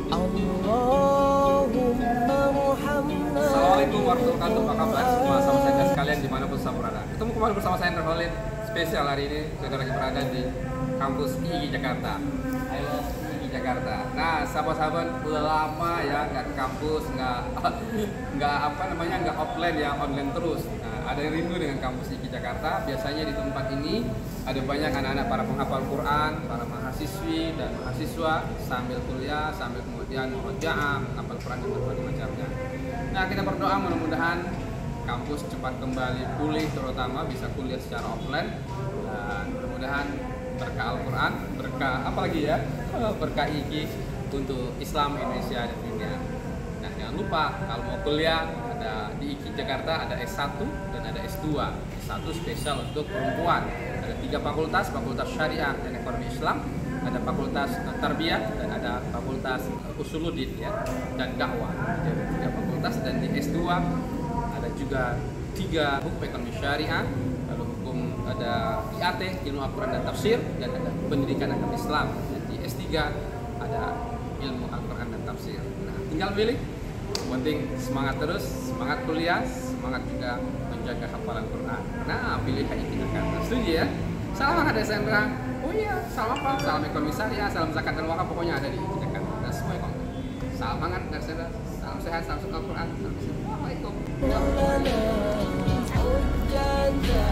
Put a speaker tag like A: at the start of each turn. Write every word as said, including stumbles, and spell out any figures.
A: Assalamualaikum warahmatullahi wabarakatuh. Apa kabar semua sama saya sekalian dimanapun saya berada. Ketemu kembali bersama saya Andra Khalid. Spesial hari ini saya lagi berada di kampus I G I Jakarta. Ayo I G I Jakarta. Nah, sahabat-sahabat udah lama ya nggak ke kampus, nggak nggak apa namanya nggak offline ya, online terus. Nah, ada yang rindu dengan kampus I G I Jakarta. Biasanya di tempat ini ada banyak anak-anak para penghafal Quran, para mahasiswi dan mahasiswa sambil kuliah, sambil kemudian murojaah, menghafal Quran dan berbagai macamnya. Nah, kita berdoa mudah-mudahan kampus cepat kembali pulih, terutama bisa kuliah secara offline, dan mudah-mudahan berkah Al-Quran, berkah apa lagi ya, berkah I G I untuk Islam Indonesia dan dunia. Nah, jangan lupa kalau mau kuliah ada di I G I Jakarta ada S satu dan ada S dua. S satu spesial untuk perempuan. Ada tiga fakultas, fakultas Syariah dan Ekonomi Islam, ada fakultas Tarbiyah dan ada fakultas Usuluddin ya dan Dakwah. Jadi ada tiga fakultas, dan di S dua ada juga tiga hukum ekonomi syariah, lalu hukum ada I A T, ilmu Al-Quran dan tafsir, dan ada pendidikan agama Islam. Dan di S tiga ada ilmu Al-Quran dan tafsir. Nah, tinggal pilih. Yang penting semangat terus, semangat kuliah, semangat juga menjaga hafalan Quran. Nah, pilih I G I Jakarta. Setuju ya? Salam hangat dari Sandra. Oh iya, salam apa? Salam ekonomi syariah, salam zakat dan wakaf, pokoknya ada di I G I Jakarta. Dan semua ekonomi. Salam hangat dari Sandra. Salam sehat, salam suka Al-Quran. Assalamualaikum.